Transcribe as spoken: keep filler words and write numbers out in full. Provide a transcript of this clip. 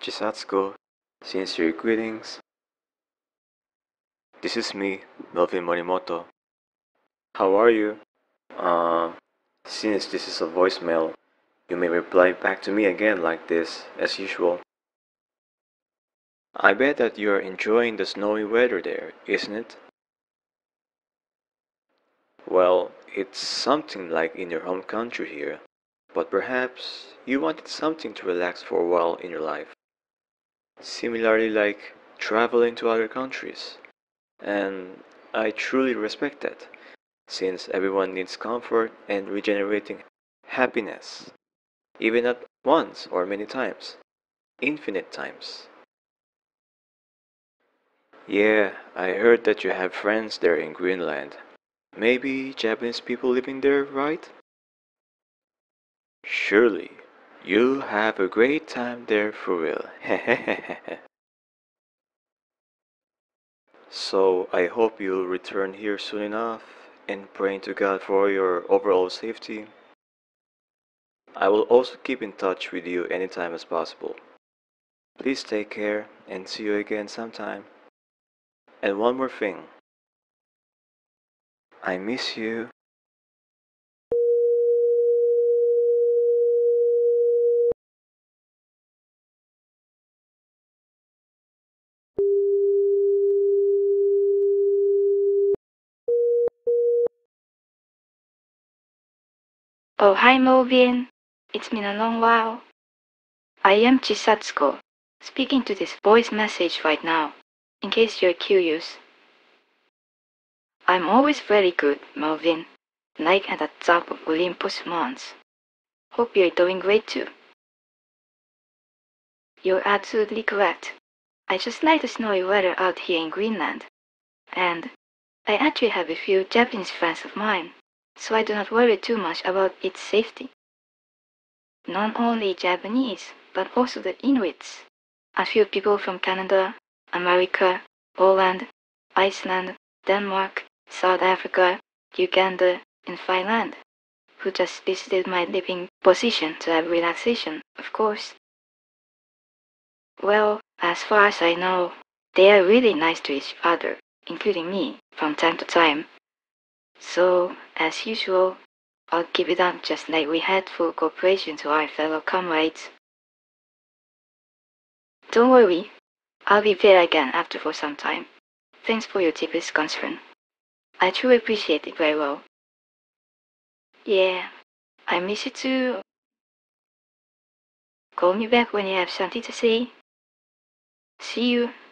Chisatsuko, sincere greetings. This is me, Melvin Morimoto. How are you? Uh, since this is a voicemail, you may reply back to me again like this, as usual. I bet that you are enjoying the snowy weather there, isn't it? Well, it's something like in your home country here, but perhaps you wanted something to relax for a while in your life. Similarly, like traveling to other countries. And I truly respect that, since everyone needs comfort and regenerating happiness, even at once or many times, infinite times. Yeah, I heard that you have friends there in Greenland. Maybe Japanese people living there, right? Surely, you'll have a great time there for real. So I hope you'll return here soon enough and praying to God for your overall safety. I will also keep in touch with you anytime as possible. Please take care and see you again sometime. And one more thing, I miss you. Oh, hi, Melvin. It's been a long while. I am Chisatsuko, speaking to this voice message right now, in case you're curious. I'm always very good, Melvin, like at the top of Olympus Mons. Hope you're doing great too. You're absolutely correct. I just like the snowy weather out here in Greenland. And I actually have a few Japanese friends of mine, so I do not worry too much about its safety. Not only Japanese, but also the Inuits. A few people from Canada, America, Poland, Iceland, Denmark, South Africa, Uganda, and Finland, who just visited my living position to have relaxation, of course. Well, as far as I know, they are really nice to each other, including me, from time to time. So, as usual, I'll keep it up just like we had full cooperation to our fellow comrades. Don't worry, I'll be there again after for some time. Thanks for your deepest concern. I truly appreciate it very well. Yeah, I miss you too. Call me back when you have something to say. See you.